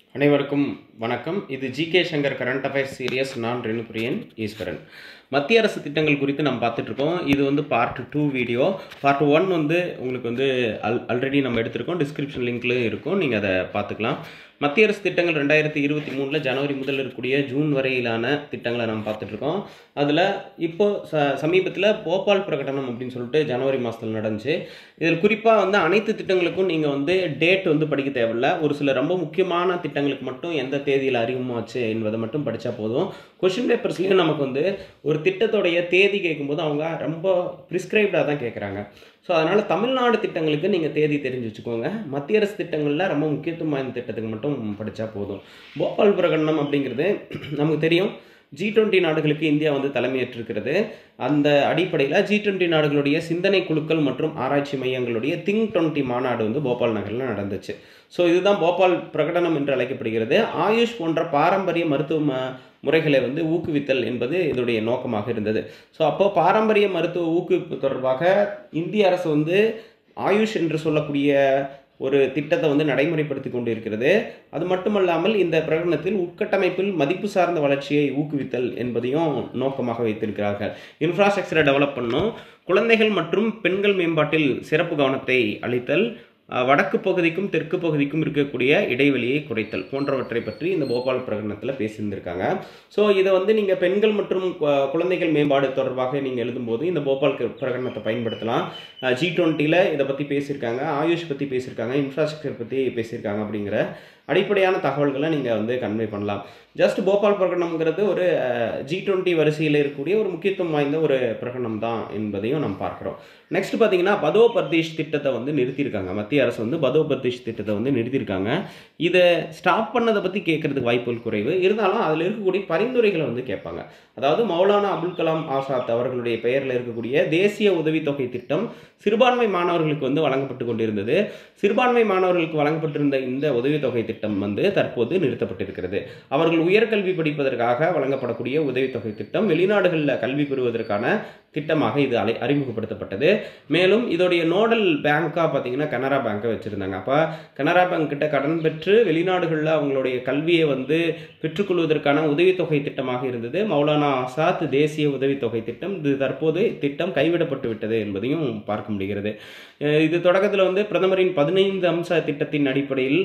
அனைவருக்கும் வணக்கம். இது GK Shankar current affairs series. நான் ரெனுப்ரியன் ஈஸ்வரன். மத்திய அரசு திட்டங்கள் குறித்து நம்ம பார்த்துட்ருக்கோம். இது வந்து பார்ட் 2 வீடியோ. பார்ட் 1 வந்து உங்களுக்கு வந்து ஆல்ரெடி நம்ம எடுத்திருக்கோம். டிஸ்கிரிப்ஷன் லிங்க்லேயும் இருக்கும், நீங்கள் அதை பார்த்துக்கலாம். மத்திய அரசு திட்டங்கள் 2023 ஜனவரி முதல் இருக்கக்கூடிய ஜூன் வரையிலான திட்டங்களை நம்ம பார்த்துட்ருக்கோம். அதில் இப்போது சமீபத்தில் போபால் பிரகடனம் அப்படின்னு சொல்லிட்டு ஜனவரி மாதத்தில் நடந்துச்சு. இதில் குறிப்பாக வந்து அனைத்து திட்டங்களுக்கும் நீங்கள் வந்து டேட் வந்து படிக்க தேவையில்லை. ஒரு சில ரொம்ப முக்கியமான திட்டங்களுக்கு மட்டும் எந்த தேதியில் அறிமுகமாச்சு என்பதை மட்டும் படித்தா போதும். கொஷின் பேப்பர்ஸ்லேயும் நமக்கு வந்து ஒரு திட்டத்தோடைய தேதி கேட்கும்போது அவங்க ரொம்ப ப்ரிஸ்கிரைப்டாக தான் கேட்குறாங்க. ஸோ அதனால் தமிழ்நாடு திட்டங்களுக்கு நீங்கள் தேதி தெரிஞ்சு வச்சுக்கோங்க. மத்திய அரசு திட்டங்களில் ரொம்ப முக்கியத்துவம் வாய்ந்த திட்டத்துக்கு மட்டும் படித்தா போதும். போபால் பிரகடனம் அப்படிங்கிறது நமக்கு தெரியும். G20 நாடுகளுக்கு இந்தியா வந்து தலைமையேற்றிருக்கிறது. அந்த அடிப்படையில் G20 நாடுகளுடைய சிந்தனை குழுக்கள் மற்றும் ஆராய்ச்சி மையங்களுடைய திங்க் 20 மாநாடு வந்து போபால் நகரில் நடந்துச்சு. ஸோ இதுதான் போபால் பிரகடனம் என்று அழைக்கப்படுகிறது. ஆயுஷ் போன்ற பாரம்பரிய மருத்துவ முறைகளை வந்து ஊக்குவித்தல் என்பது இதனுடைய நோக்கமாக இருந்தது. ஸோ அப்போது பாரம்பரிய மருத்துவ ஊக்குவிப்பு தொடர்பாக இந்திய அரசு வந்து ஆயுஷ் என்று சொல்லக்கூடிய ஒரு திட்டத்தை வந்து நடைமுறைப்படுத்தி கொண்டு இருக்கிறது. அது மட்டுமல்லாமல் இந்த பிரகடனத்தில் உட்கட்டமைப்பில் மதிப்பு சார்ந்த வளர்ச்சியை ஊக்குவித்தல் என்பதையும் நோக்கமாக வைத்திருக்கிறார்கள். இன்ஃப்ராஸ்ட்ரக்சரை டெவலப் பண்ணும், குழந்தைகள் மற்றும் பெண்கள் மேம்பாட்டில் சிறப்பு கவனத்தை அளித்தல், வடக்கு பகுதிக்கும் தெற்கு பகுதிக்கும் இருக்கக்கூடிய இடைவெளியை குறைத்தல் போன்றவற்றை பற்றி இந்த போபால் பிரகடனத்தில் பேசியிருந்திருக்காங்க. ஸோ இதை வந்து நீங்கள் பெண்கள் மற்றும் குழந்தைகள் மேம்பாடு தொடர்பாக நீங்கள் எழுதும்போது இந்த போபால் பிரகடனத்தை பயன்படுத்தலாம். G20 இதை பற்றி பேசியிருக்காங்க, ஆயுஷ் பற்றி பேசியிருக்காங்க, இன்ஃப்ராஸ்ட்ரக்சர் பற்றி பேசியிருக்காங்க. அப்படிங்கிற அடிப்படையான தகவல்களை நீங்கள் வந்து கன்வே பண்ணலாம். ஜஸ்ட் போபால் பிரகடனம்ங்கிறது ஒரு G20 வரிசையில் இருக்கக்கூடிய ஒரு முக்கியத்துவம் வாய்ந்த ஒரு பிரகடனம் தான் என்பதையும் நம்ம பார்க்குறோம். நெக்ஸ்ட் பார்த்தீங்கன்னா பதோ பர்தேஷ் திட்டத்தை வந்து நிறுத்தியிருக்காங்க. மத்திய அரசு வந்து பதோ பர்தேஷ் திட்டத்தை வந்து நிறுத்தியிருக்காங்க. இதை ஸ்டாப் பண்ணதை பற்றி கேட்கறதுக்கு வாய்ப்புகள் குறைவு. இருந்தாலும் அதில் இருக்கக்கூடிய பரிந்துரைகளை வந்து கேட்பாங்க. அதாவது மௌலானா அபுல் கலாம் ஆசாத் அவர்களுடைய பெயரில் இருக்கக்கூடிய தேசிய உதவித்தொகை திட்டம் சிறுபான்மை மாணவர்களுக்கு வந்து வழங்கப்பட்டு கொண்டிருந்தது. சிறுபான்மை மாணவர்களுக்கு வழங்கப்பட்டிருந்த இந்த உதவித்தொகை திட்டம் வந்து தற்போது நிறுத்தப்பட்டிருக்கிறது. அவர்கள் உயர்கல்வி படிப்பதற்காக வழங்கப்படக்கூடிய உதவித்தொகை திட்டம் வெளிநாடுகளில் கல்வி பெறுவதற்கான திட்டமாக இது அறிமுகப்படுத்தப்பட்டது. மேலும் இதோடைய நோடல் பேங்காக பார்த்தீங்கன்னா கனரா பேங்கை வச்சுருந்தாங்க. அப்போ கனரா பேங்க் கிட்ட கடன் பெற்று வெளிநாடுகளில் அவங்களுடைய கல்வியை வந்து பெற்றுக்கொள்வதற்கான உதவித்தொகை திட்டமாக இருந்தது மௌலானா ஆசாத் தேசிய உதவித்தொகை திட்டம். இது தற்போது திட்டம் கைவிடப்பட்டு விட்டது என்பதையும் பார்க்க முடிகிறது. இது தொடக்கத்தில் வந்து பிரதமரின் 15 அம்ச திட்டத்தின் அடிப்படையில்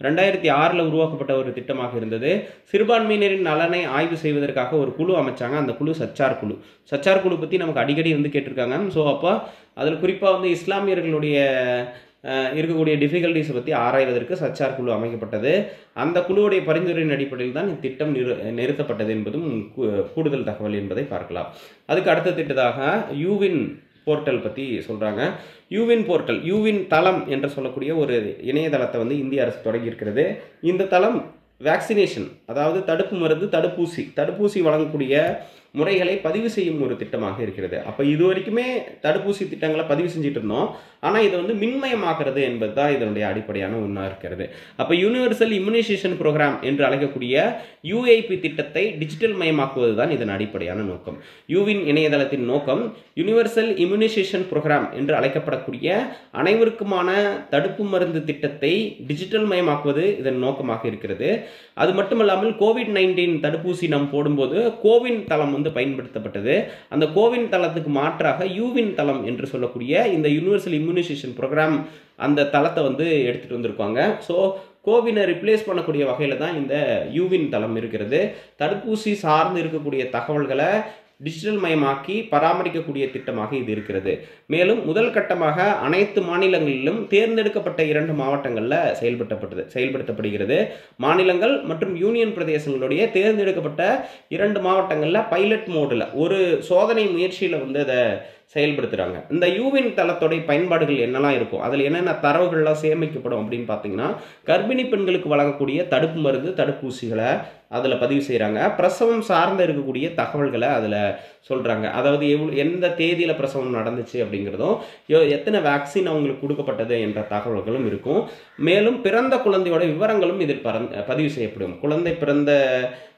2006 உருவாக்கப்பட்ட ஒரு திட்டமாக இருந்தது. சிறுபான்மையினரின் நலனை ஆய்வு செய்வதற்காக ஒரு குழு அமைச்சாங்க. அந்த குழு சச்சார் குழு. சச்சார் குழு பற்றி நமக்கு அடிக்கடி வந்து கேட்டிருக்காங்க. ஸோ அப்போ அதில் குறிப்பாக வந்து இஸ்லாமியர்களுடைய இருக்கக்கூடிய டிஃபிகல்ட்டிஸை பற்றி ஆராய்வதற்கு சச்சார் குழு அமைக்கப்பட்டது. அந்த குழுவுடைய பரிந்துரையின் அடிப்படையில் தான் இத்திட்டம் நிறுத்தப்பட்டது என்பதும் கூடுதல் தகவல் என்பதை பார்க்கலாம். அதுக்கு அடுத்த திட்டதாக யூவின் போர்ட்டல் பற்றி சொல்கிறாங்க. யூவின் போர்ட்டல், யூவின் தளம் என்று சொல்லக்கூடிய ஒரு இணையதளத்தை வந்து இந்திய அரசு தொடங்கியிருக்கிறது. இந்த தளம் வேக்சினேஷன், அதாவது தடுப்பு மருந்து, தடுப்பூசி வழங்கக்கூடிய முறைகளை பதிவு செய்யும் ஒரு திட்டமாக இருக்கிறது. அப்போ இது வரைக்குமே தடுப்பூசி திட்டங்களை பதிவு செஞ்சுட்டு இருந்தோம். ஆனால் இது வந்து மின்மயமாகிறது என்பது தான் இதனுடைய அடிப்படையான ஒன்றாக இருக்கிறது. அப்போ யூனிவர்சல் இம்யூனைசேஷன் ப்ரோக்ராம் என்று அழைக்கக்கூடிய UIP திட்டத்தை டிஜிட்டல் மயமாக்குவது தான் இதன் அடிப்படையான நோக்கம். யூவின் இணையதளத்தின் நோக்கம் யூனிவர்சல் இம்யூனைசேஷன் ப்ரோக்ராம் என்று அழைக்கப்படக்கூடிய அனைவருக்குமான தடுப்பு மருந்து திட்டத்தை டிஜிட்டல் மயமாக்குவது இதன் நோக்கமாக இருக்கிறது. அது மட்டுமல்லாமல் COVID-19 தடுப்பூசி நாம் போடும்போது கோவின் தளம் வந்து பயன்படுத்தப்பட்டது. அந்த கோவின் தளத்துக்கு மாற்றாக யூவின் தளம் என்று சொல்லக்கூடிய இந்த யூனிவர்சல் இம்யூனைசேஷன் ப்ரோக்ராம் அந்த தளத்தை வந்து எடுத்துகிட்டு வந்திருக்காங்க. ஸோ கோவினை ரிப்ளேஸ் பண்ணக்கூடிய வகையில் தான் இந்த யூவின் தளம் இருக்கிறது. தடுப்பூசி சார்ந்து இருக்கக்கூடிய தகவல்களை டிஜிட்டல் மயமாக்கி பராமரிக்கக்கூடிய திட்டமாக இது இருக்கிறது. மேலும் முதல் கட்டமாக அனைத்து மாநிலங்களிலும் தேர்ந்தெடுக்கப்பட்ட 2 மாவட்டங்களில் செயல்படுத்தப்படுகிறது. மாநிலங்கள் மற்றும் யூனியன் பிரதேசங்களுடைய தேர்ந்தெடுக்கப்பட்ட 2 மாவட்டங்களில் பைலட் மோடில் ஒரு சோதனை முயற்சியில் வந்து அதை செயல்படுத்துகிறாங்க. இந்த யூவின் தளத்தோடைய பயன்பாடுகள் என்னெல்லாம் இருக்கும், அதில் என்னென்ன தரவுகள்லாம் சேமிக்கப்படும் அப்படின்னு பார்த்தீங்கன்னா, கர்ப்பிணி பெண்களுக்கு வழங்கக்கூடிய தடுப்பு மருந்து, தடுப்பூசிகளை அதில் பதிவு செய்கிறாங்க. பிரசவம் சார்ந்து இருக்கக்கூடிய தகவல்களை அதில் சொல்கிறாங்க. அதாவது எந்த தேதியில் பிரசவம் நடந்துச்சு அப்படிங்கிறதும், எத்தனை வேக்சின் அவங்களுக்கு கொடுக்கப்பட்டது என்ற தகவல்களும் இருக்கும். மேலும் பிறந்த குழந்தையோட விவரங்களும் இதில் பதிவு செய்யப்படும். குழந்தை பிறந்த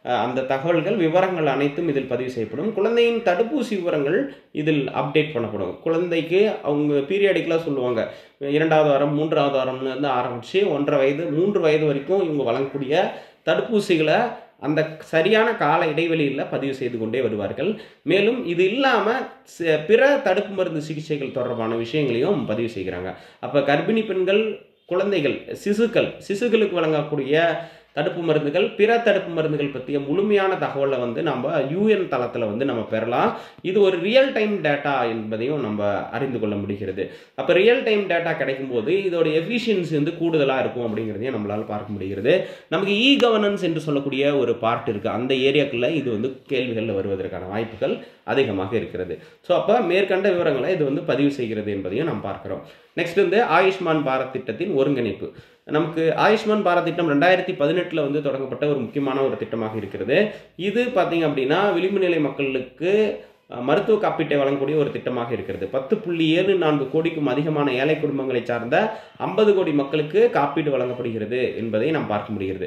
அந்த தகவல்கள் விவரங்கள் அனைத்தும் இதில் பதிவு செய்யப்படும். குழந்தையின் தடுப்பூசி விவரங்கள் இதில் அப்டேட் பண்ணப்படும். குழந்தைக்கு அவங்க பீரியாடிக்கலாக சொல்லுவாங்க, 2வது வாரம் 3வது வாரம்லேருந்து ஆரம்பித்து 1.5 வயது 3 வயது வரைக்கும் இவங்க வழங்கக்கூடிய தடுப்பூசிகளை அந்த சரியான கால இடைவெளியில் பதிவு செய்து கொண்டே வருவார்கள். மேலும் இது இல்லாமல் பிற தடுப்பு மருந்து சிகிச்சைகள் தொடர்பான விஷயங்களையும் பதிவு செய்கிறாங்க. அப்போ கர்ப்பிணி பெண்கள், குழந்தைகள், சிசுகளுக்கு வழங்கக்கூடிய தடுப்பு மருந்துகள், பிற தடுப்பு மருந்துகள் பற்றிய முழுமையான தகவலை வந்து நம்ம UN தளத்தில் வந்து நம்ம பெறலாம். இது ஒரு ரியல் டைம் டேட்டா என்பதையும் நம்ம அறிந்து கொள்ள முடிகிறது. அப்போ ரியல் டைம் டேட்டா கிடைக்கும் போது இதோட எஃபிஷியன்சி வந்து கூடுதலாக இருக்கும் அப்படிங்கிறதையும் நம்மளால் பார்க்க முடிகிறது. நமக்கு கவர்னன்ஸ் என்று சொல்லக்கூடிய ஒரு பார்ட் இருக்குது. அந்த ஏரியாக்குள்ள இது வந்து கேள்விகளில் வருவதற்கான வாய்ப்புகள் அதிகமாக இருக்கிறது. ஸோ அப்போ மேற்கண்ட விவரங்களை இது வந்து பதிவு செய்கிறது என்பதையும் நாம் பார்க்கிறோம். நெக்ஸ்ட் வந்து ஆயுஷ்மான் பாரத் திட்டத்தின் ஒருங்கிணைப்பு. நமக்கு ஆயுஷ்மான் பாரத் திட்டம் 2018 வந்து தொடங்கப்பட்ட ஒரு முக்கியமான ஒரு திட்டமாக இருக்கிறது. இது பார்த்தீங்க அப்படின்னா விளிம்பு நிலை மக்களுக்கு மருத்துவ காப்பீட்டை வழங்கக்கூடிய ஒரு திட்டமாக இருக்கிறது. 10.74 கோடிக்கும் அதிகமான ஏழை குடும்பங்களை சார்ந்த 50 கோடி மக்களுக்கு காப்பீடு வழங்கப்படுகிறது என்பதை நாம் பார்க்க முடிகிறது.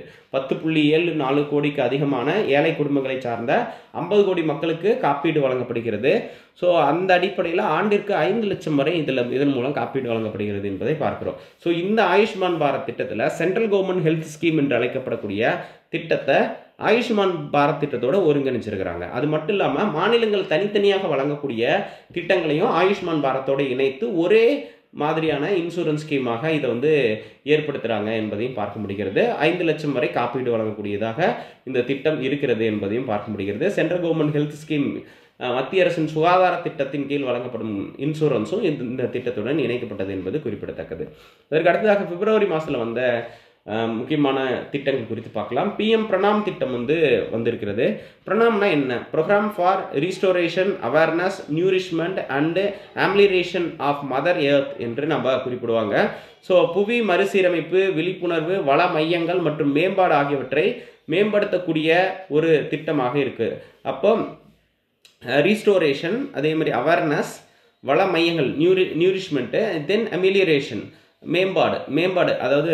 10.74 கோடிக்கு அதிகமான ஏழை குடும்பங்களை சார்ந்த 50 கோடி மக்களுக்கு காப்பீடு வழங்கப்படுகிறது. ஸோ அந்த அடிப்படையில் ஆண்டிற்கு 5 லட்சம் வரை இதன் மூலம் காப்பீடு வழங்கப்படுகிறது என்பதை பார்க்கிறோம். ஸோ இந்த ஆயுஷ்மான் பாரத் திட்டத்தில் சென்ட்ரல் கவர்மெண்ட் ஹெல்த் ஸ்கீம் என்று அழைக்கப்படக்கூடிய திட்டத்தை ஆயுஷ்மான் பாரத் திட்டத்தோடு ஒருங்கிணைச்சிருக்கிறாங்க. அது மட்டும் இல்லாமல் மாநிலங்கள் தனித்தனியாக வழங்கக்கூடிய திட்டங்களையும் ஆயுஷ்மான் பாரத்தோடு இணைத்து ஒரே மாதிரியான இன்சூரன்ஸ் ஸ்கீமாக இதை வந்து ஏற்படுத்துகிறாங்க என்பதையும் பார்க்க முடிகிறது. 5 லட்சம் வரை காப்பீடு வழங்கக்கூடியதாக இந்த திட்டம் இருக்கிறது என்பதையும் பார்க்க முடிகிறது. சென்ட்ரல் கவர்மெண்ட் ஹெல்த் ஸ்கீம் மத்திய அரசின் சுகாதார திட்டத்தின் கீழ் வழங்கப்படும் இன்சூரன்ஸும் இந்த திட்டத்துடன் இணைக்கப்பட்டது என்பது குறிப்பிடத்தக்கது. அதற்கு அடுத்ததாக பிப்ரவரி மாதத்தில் வந்த முக்கியமான திட்டங்கள் குறித்து பார்க்கலாம். PM பிரணாம் திட்டம் வந்து வந்திருக்கிறது. பிரணாம்னா என்ன? Program for restoration awareness nourishment and amelioration of mother earth என்று நம்ம குறிப்பிடுவாங்க. ஸோ புவி மறுசீரமைப்பு, விழிப்புணர்வு, வள மையங்கள் மற்றும் மேம்பாடு ஆகியவற்றை மேம்படுத்தக்கூடிய ஒரு திட்டமாக இருக்குது. அப்போ ரீஸ்டோரேஷன், அதே மாதிரி அவேர்னஸ், வள மையங்கள், நியூரிஷ்மெண்ட்டு, தென் அமிலியரேஷன் மேம்பாடு, அதாவது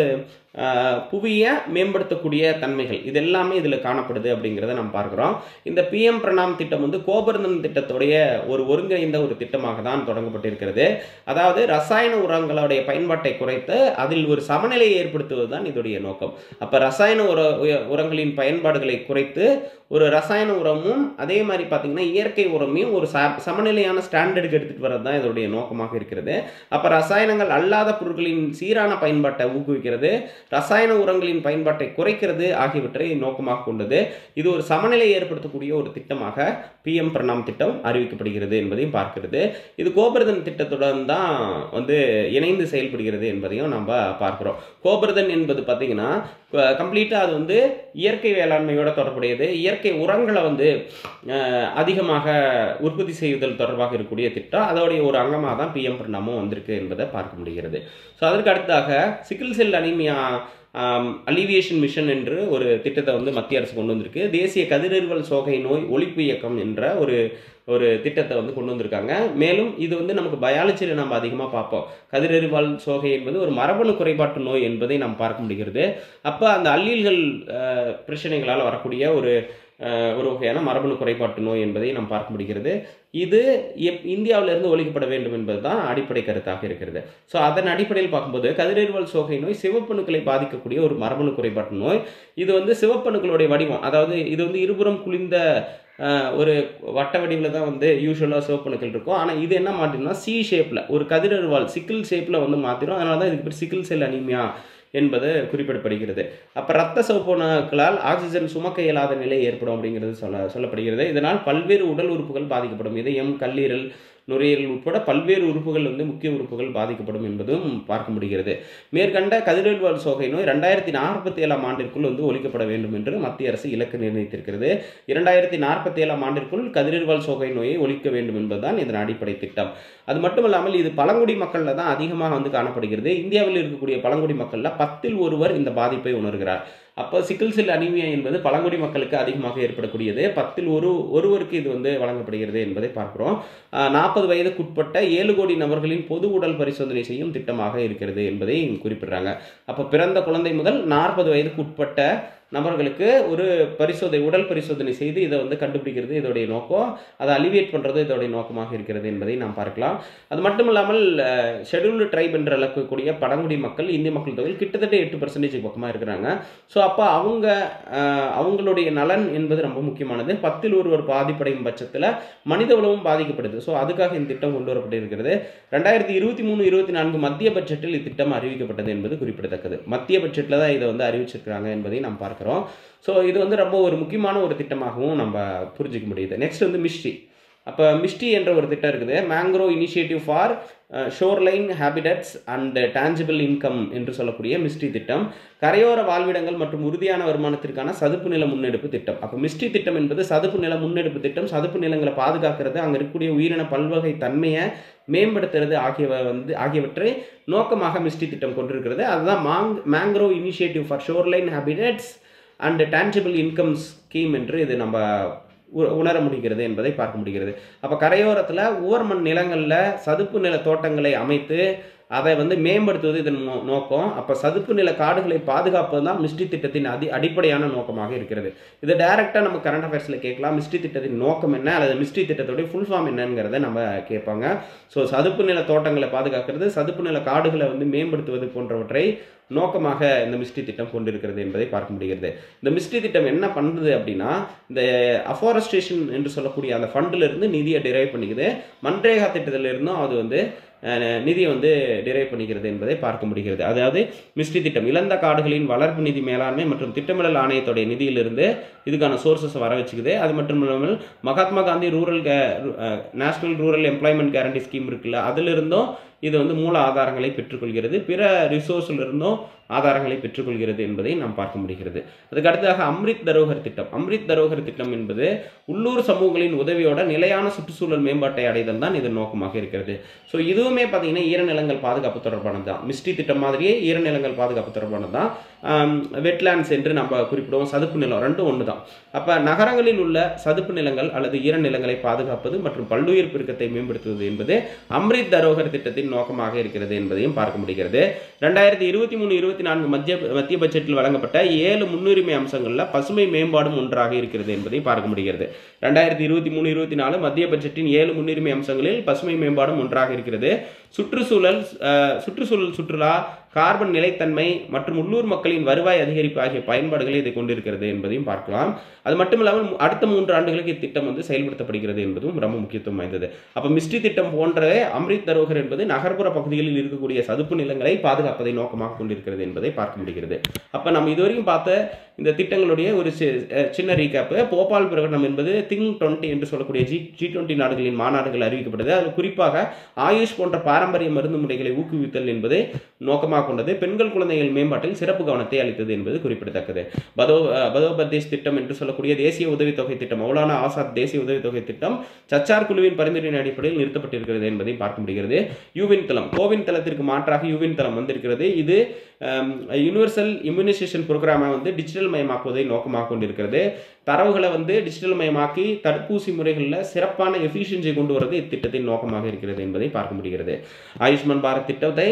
புவியை மேம்படுத்தக்கூடிய தன்மைகள், இது எல்லாமே இதில் காணப்படுது அப்படிங்கிறத நம்ம பார்க்குறோம். இந்த PM பிரணாம் திட்டம் வந்து கோபர்தன் திட்டத்துடைய ஒரு ஒருங்கிணைந்த ஒரு திட்டமாக தான் தொடங்கப்பட்டிருக்கிறது. அதாவது ரசாயன உரங்களுடைய பயன்பாட்டை குறைத்து அதில் ஒரு சமநிலையை ஏற்படுத்துவது தான் இதோடைய நோக்கம். அப்போ ரசாயன உரங்களின் பயன்பாடுகளை குறைத்து ஒரு ரசாயன உரமும் அதே மாதிரி பார்த்தீங்கன்னா இயற்கை உரமையும் ஒரு சமநிலையான ஸ்டாண்டர்டுக்கு எடுத்துகிட்டு வரது தான் இதோடைய நோக்கமாக இருக்கிறது. அப்போ ரசாயனங்கள் அல்லாத பொருட்களின் சீரான பயன்பாட்டை ஊக்குவிக்கிறது, ரசாயன உரங்களின் பயன்பாட்டை குறைக்கிறது ஆகியவற்றை நோக்கமாக கொண்டது. இது ஒரு சமநிலை ஏற்படுத்தக்கூடிய ஒரு திட்டமாக PM பிரணாம் திட்டம் அறிவிக்கப்படுகிறது என்பதையும் பார்க்கிறது. இது கோபர்தன் திட்டத்துடன் தான் வந்து இணைந்து செயல்படுகிறது என்பதையும் நம்ம பார்க்கிறோம். கோபர்தன் என்பது பார்த்தீங்கன்னா கம்ப்ளீட்டாக அது வந்து இயற்கை வேளாண்மையோட தொடர்புடையது. இயற்கை உரங்களை வந்து அதிகமாக உற்பத்தி செய்வதில் தொடர்பாக இருக்கக்கூடிய திட்டம், அதோடைய ஒரு அங்கமாக தான் PM பிரணாமும் வந்திருக்கு என்பதை பார்க்க முடிகிறது. ஸோ அதற்கு அடுத்ததாக sickle cell anaemia alleviation mission என்று ஒரு திட்டத்தை வந்து மத்திய அரசு கொண்டு வந்திருக்கு. தேசிய கதிரறிவல் சோகை நோய் ஒழிப்பு இயக்கம் என்ற ஒரு திட்டத்தை வந்து கொண்டு வந்திருக்காங்க. மேலும் இது வந்து நமக்கு பயாலஜியில் நம்ம அதிகமாக பார்ப்போம். கதிரறிவால் சோகை என்பது ஒரு மரபணு குறைபாட்டு நோய் என்பதை நாம் பார்க்க முடிகிறது. அப்போ அந்த அல்லீல்கள் பிரச்சனைகளால் வரக்கூடிய ஒரு வகையான மரபணு குறைபாட்டு நோய் என்பதை நாம் பார்க்க முடிகிறது. இது இந்தியாவிலிருந்து ஒழிக்கப்பட வேண்டும் என்பது தான் அடிப்படை கருத்தாக இருக்கிறது. ஸோ அதன் அடிப்படையில் பார்க்கும்போது கதிரறிவல் சோகை நோய் சிவப்பணுக்களை பாதிக்கக்கூடிய ஒரு மரபணு குறைபாட்டு நோய். இது வந்து சிவப்பணுக்களுடைய வடிவம், அதாவது இது வந்து இருபுறம் குளிர்ந்த ஒரு வட்ட வடிவில் தான் வந்து யூஸ்வலாக சிவப்பணுக்கள் இருக்கும். ஆனால் இது என்ன மாற்றினா C ஷேப்பில் ஒரு கதிரறிவால் சிக்கிள் ஷேப்பில் வந்து மாற்றிடும். அதனால தான் இதுக்கு பேர் சிக்கிள் செல் அனீமியா என்பது குறிப்பிடப்படுகிறது. அப்போ ரத்த சிவப்பணுக்களால் ஆக்சிஜன் சுமக்க இயலாத நிலை ஏற்படும் அப்படிங்கிறது சொல்லப்படுகிறது. இதனால் பல்வேறு உடல் உறுப்புகள் பாதிக்கப்படும். இதயம், கல்லீரல், நுரையீரல் உட்பட பல்வேறு உறுப்புகள் வந்து முக்கிய உறுப்புகள் பாதிக்கப்படும் என்பதும் பார்க்க முடிகிறது. மேற்கண்ட கதிரறிவால் சோகை நோய் 2047 ஆண்டிற்குள் வந்து ஒழிக்கப்பட வேண்டும் என்று மத்திய அரசு இலக்கு நிர்ணயித்திருக்கிறது. 2047 ஆண்டிற்குள் கதிரறிவால் சோகை நோயை ஒழிக்க வேண்டும் என்பதுதான் இதன் அடிப்படை திட்டம். அது மட்டுமல்லாமல் இது பழங்குடி மக்களில் தான் அதிகமாக வந்து காணப்படுகிறது. இந்தியாவில் இருக்கக்கூடிய பழங்குடி மக்களில் 10ல் 1 இந்த பாதிப்பை உணர்கிறார். அப்போ சிக்கிள் செல் அனீமியா என்பது பழங்குடி மக்களுக்கு அதிகமாக ஏற்படக்கூடியது. 10ல் 1 இது வந்து வழங்கப்படுகிறது என்பதை பார்க்கிறோம். 40 வயதுக்குட்பட்ட 7 கோடி நபர்களின் பொது உடல் பரிசோதனை செய்யும் திட்டமாக இருக்கிறது என்பதை குறிப்பிடுறாங்க. அப்போ பிறந்த குழந்தை முதல் 40 வயதுக்கு உட்பட்ட நபர்களுக்கு ஒரு உடல் பரிசோதனை செய்து இதை வந்து கண்டுபிடிக்கிறது இதோடைய நோக்கம், அதை அலிவியேட் பண்ணுறது இதோடைய நோக்கமாக இருக்கிறது என்பதை நாம் பார்க்கலாம். அது மட்டும் இல்லாமல் ஷெட்யூல்டு ட்ரைப் என்று அழைக்கக்கூடிய பழங்குடி மக்கள் இந்திய மக்கள் தொகையில் கிட்டத்தட்ட 8% பக்கமாக இருக்கிறாங்க. ஸோ அப்போ அவங்களுடைய நலன் என்பது ரொம்ப முக்கியமானது. 10ல் ஒருவர் பாதிப்படையும் பட்சத்தில் மனித உலகம் பாதிக்கப்படுது. ஸோ அதுக்காக இந்த திட்டம் கொண்டு வரப்பட்டிருக்கிறது. 2023-24 மத்திய பட்ஜெட்டில் இத்திட்டம் அறிவிக்கப்பட்டது என்பது குறிப்பிடத்தக்கது. மத்திய பட்ஜெட்டில் தான் இதை வந்து அறிவிச்சிருக்கிறாங்க என்பதை நாம் பார்க்கிறோம். ஸோ இது வந்து ரொம்ப ஒரு முக்கியமான ஒரு திட்டமாகவும் நம்ம புரிஞ்சிக்க முடியுது. நெக்ஸ்ட் வந்து மிஸ்ட்ரி. அப்போ மிஸ்ட்ரி என்ற ஒரு திட்டம் இருக்குது. Mangrove initiative for shoreline habitats and tangible income என்று சொல்லக்கூடிய மிஸ்ட்ரி திட்டம் கரையோர வாழ்விடங்கள் மற்றும் உறுதியான வருமானத்திற்கான சதுப்பு நில முன்னெடுப்பு திட்டம். அப்போ மிஸ்ட்ரி திட்டம் என்பது சதுப்பு நில முன்னெடுப்பு திட்டம். சதுப்பு நிலங்களை பாதுகாக்கிறது, அங்கே இருக்கக்கூடிய உயிரின பல்வகை தன்மையை மேம்படுத்துறது ஆகியவற்றை நோக்கமாக மிஸ்ட்ரி திட்டம் கொண்டிருக்கிறது. அதுதான் mangrove initiative for shoreline habitats and tangible income scheme என்று இது நம்ம உணர முடிகிறது என்பதை பார்க்க முடிகிறது. அப்போ கரையோரத்தில் உவர்மண் நிலங்களில் சதுப்பு நில தோட்டங்களை அமைத்து அதை வந்து மேம்படுத்துவது இதன் நோக்கம். அப்போ சதுப்பு நில காடுகளை பாதுகாப்பது தான் மிஸ்ட்ரி திட்டத்தின் அடிப்படையான நோக்கமாக இருக்கிறது. இது டைரெக்டாக நம்ம கரண்ட் அஃபேர்ஸில் கேட்கலாம். மிஸ்ட்ரி திட்டத்தின் நோக்கம் என்ன அல்லது மிஸ்ட்ரி திட்டத்துடைய ஃபுல் ஃபார்ம் என்னங்கிறத நம்ம கேட்பாங்க. ஸோ சதுப்பு நில தோட்டங்களை பாதுகாக்கிறது, சதுப்பு நில காடுகளை வந்து மேம்படுத்துவது போன்றவற்றை நோக்கமாக இந்த மிஸ்ட்ரி திட்டம் கொண்டிருக்கிறது என்பதை பார்க்க முடிகிறது. இந்த மிஸ்ட்ரி திட்டம் என்ன பண்ணுது அப்படின்னா, இந்த அஃபாரஸ்டேஷன் என்று சொல்லக்கூடிய அந்த ஃபண்டிலிருந்து நிதியை டிரைவ் பண்ணிக்குது. மன்ரேகா திட்டத்திலிருந்தும் அது வந்து நிதியை வந்து டிரைவ் பண்ணிக்கிறது என்பதை பார்க்க முடிகிறது. அதாவது மிஸ்ட்ரி திட்டம் இழந்த காடுகளின் வளர்ப்பு நிதி மேலாண்மை மற்றும் திட்டமிடல் ஆணையத்துடைய நிதியிலிருந்து இதுக்கான சோர்சஸ் வர வச்சுக்குது. அது மட்டும் இல்லாமல் Mahatma Gandhi national rural employment guarantee scheme இருக்குல்ல, அதிலிருந்தும் இது வந்து மூல ஆதாரங்களை பெற்றுக்கொள்கிறது. பிற ரிசோர்ஸில் இருந்தும் ஆதாரங்களை பெற்றுக்கொள்கிறது என்பதை நாம் பார்க்க முடிகிறது. அதுக்கு அடுத்ததாக அம்ரித் தரோகர் திட்டம். அம்ரித் தரோகர் திட்டம் என்பது உள்ளூர் சமூகங்களின் உதவியோட நிலையான சுற்றுச்சூழல் மேம்பாட்டை அடைதல் தான் இதன் நோக்கமாக இருக்கிறது. ஸோ இதுவுமே பார்த்தீங்கன்னா ஈரநிலங்கள் பாதுகாப்பு தொடர்பானது தான். மிஸ்ட்ரி திட்டம் மாதிரியே ஈரநிலங்கள் பாதுகாப்பு தொடர்பானது தான். வெட்லேண்ட்ஸ் என்று நம்ம குறிப்பிடுவோம். சதுப்பு நிலம் ரெண்டும் ஒன்று தான். அப்போ நகரங்களில் உள்ள சதுப்பு நிலங்கள் அல்லது ஈரநிலங்களை பாதுகாப்பது மற்றும் பல்லுயிர் பெருக்கத்தை மேம்படுத்துவது என்பது அம்ரித் தரோகர் திட்டத்தின் நோக்கமாக இருக்கிறது என்பதையும் பார்க்க முடிகிறது. 2023-24 மத்திய பட்ஜெட்டில் வழங்கப்பட்ட 7 முன்னுரிமை அம்சங்களில் பசுமை மேம்பாடும் ஒன்றாக இருக்கிறது என்பதை பார்க்க முடிகிறது. 2023-24 மத்திய பட்ஜெட்டின் 7 முன்னுரிமை அம்சங்களில் பசுமை மேம்பாடும் ஒன்றாக இருக்கிறது. சுற்றுலா, கார்பன் நிலைத்தன்மை மற்றும் உள்ளூர் மக்களின் வருவாய் அதிகரிப்பு ஆகிய பயன்பாடுகளை இதை கொண்டிருக்கிறது என்பதையும் பார்க்கலாம். அது மட்டும் இல்லாமல் அடுத்த 3 ஆண்டுகளுக்கு இத்திட்டம் வந்து செயல்படுத்தப்படுகிறது என்பதும் ரொம்ப முக்கியத்துவம் வாய்ந்தது. அப்போ மிஸ்ட்ரி திட்டம் போன்ற அம்ரித் தரோகர் என்பது நகர்ப்புற பகுதிகளில் இருக்கக்கூடிய சதுப்பு நிலங்களை பாதுகாப்பதை நோக்கமாக கொண்டிருக்கிறது என்பதை பார்க்க முடிகிறது. அப்போ நம்ம இதுவரைக்கும் பார்த்த இந்த திட்டங்களுடைய ஒரு சின்ன ரீகேப்பு. போபால் பிரகடனம் என்பது திங் 20 என்று சொல்லக்கூடிய G20 நாடுகளின் மாநாடுகள் அறிவிக்கப்பட்டது. அது குறிப்பாக ஆயுஷ் போன்ற பாரம்பரிய மருந்து முறைகளை ஊக்குவித்தல் என்பதை நோக்கமாக கொண்டது. பெண்கள் குழந்தைகள் மேம்பாட்டில் சிறப்பு கவனத்தை அளித்தது என்பது குறிப்பிடத்தக்கது. பதோபதேஷ் திட்டம் என்று சொல்லக்கூடிய தேசிய உதவித்தொகை திட்டம், மௌலானா ஆசாத் தேசிய உதவித்தொகை திட்டம் சச்சார் குழுவின் பரிந்துரையின் அடிப்படையில் நிறுத்தப்பட்டிருக்கிறது என்பதை பார்க்க முடிகிறது. யூவின் தளம், கோவின் தளத்திற்கு மாற்றாக யூவின் தளம் வந்திருக்கிறது. இது யூனிவர்சல் இம்யூனைசேஷன் புரோகிராமை வந்து டிஜிட்டல் மயமாக்குவதை நோக்கமாக கொண்டிருக்கிறது. தரவுகளை வந்து டிஜிட்டல் மயமாக்கி தடுப்பூசி முறைகளில் சிறப்பான எஃபிஷியன்சியை கொண்டு வரது இத்திட்டத்தின் நோக்கமாக இருக்கிறது என்பதை பார்க்க முடிகிறது. ஆயுஷ்மான் பாரத் திட்டத்தை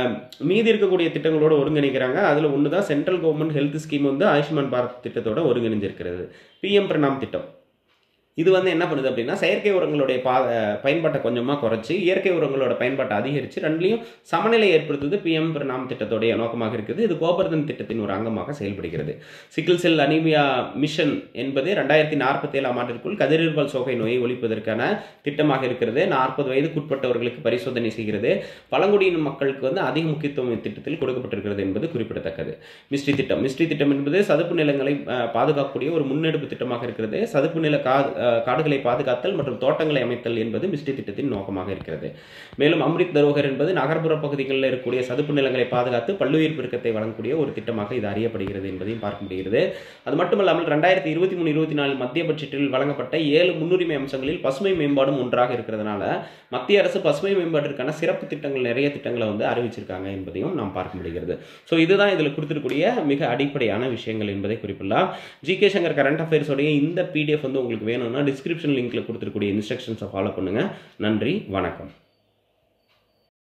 மீதி இருக்கக்கூடிய திட்டங்களோடு ஒருங்கிணைக்கிறாங்க. அதில் ஒன்று தான் சென்ட்ரல் கவர்மெண்ட் ஹெல்த் ஸ்கீம் வந்து ஆயுஷ்மான் பாரத் திட்டத்தோட ஒருங்கிணைஞ்சிருக்கிறது. PM பிரணாம் திட்டம் இது வந்து என்ன பண்ணுது அப்படின்னா, செயற்கை உரங்களுடைய பயன்பாட்டை கொஞ்சமாக குறைச்சி இயற்கை உரங்களோட பயன்பாட்டை அதிகரித்து ரெண்டுலையும் சமநிலை ஏற்படுத்துவது PM பிரணாம் திட்டத்துடைய நோக்கமாக இருக்குது. இது கோபர்தன் திட்டத்தின் ஒரு அங்கமாக செயல்படுகிறது. சிக்கிள் செல் அனீமியா மிஷன் என்பது 2047 ஆண்டிற்குள் கதிரியல் சோகை நோயை ஒழிப்பதற்கான திட்டமாக இருக்கிறது. 40 வயதுக்குட்பட்டவர்களுக்கு பரிசோதனை செய்கிறது. பழங்குடியின மக்களுக்கு வந்து அதிக முக்கியத்துவம் இத்திட்டத்தில் கொடுக்கப்பட்டிருக்கிறது என்பது குறிப்பிடத்தக்கது. மிஸ்ட்ரி திட்டம் என்பது சதுப்பு நிலங்களை பாதுகாக்கக்கூடிய ஒரு முன்னெடுப்பு திட்டமாக இருக்கிறது. சதுப்பு நில காடுகளை பாதுகாத்தல் மற்றும் தோட்டங்களை அமைத்தல் என்பது மிஸ்ட்ரி திட்டத்தின் நோக்கமாக இருக்கிறது. மேலும் அம்ரித் தரோகர் என்பது நகர்ப்புற பகுதிகளில் இருக்கக்கூடிய சதுப்பு நிலங்களை பாதுகாத்து பல்லுயிர் பெருக்கத்தை வழங்கக்கூடிய ஒரு திட்டமாக இது அறியப்படுகிறது என்பதையும் பார்க்க முடிகிறது. அது மட்டுமல்லாமல் 2023-24 மத்திய பட்ஜெட்டில் வழங்கப்பட்ட 7 முன்னுரிமை அம்சங்களில் பசுமை மேம்பாடும் ஒன்றாக இருக்கிறதுனால மத்திய அரசு பசுமை மேம்பாட்டிற்கான சிறப்பு திட்டங்கள் நிறைய திட்டங்களை வந்து அறிவிச்சிருக்காங்க என்பதையும் நாம் பார்க்க முடிகிறது. ஸோ இதுதான் இதில் கொடுத்திருக்கூடிய மிக அடிப்படையான விஷயங்கள் என்பதை குறிப்பிடலாம். ஜிகே சங்கர் கரண்ட் அஃபேர்ஸோடைய இந்த PDF வந்து உங்களுக்கு வேணும்னா டிஸ்கிரிப்ஷன் லிங்க்ல கொடுத்துருக்கூடிய இன்ஸ்ட்ரக்ஷன்ஸை ஃபாலோ பண்ணுங்க. நன்றி, வணக்கம்.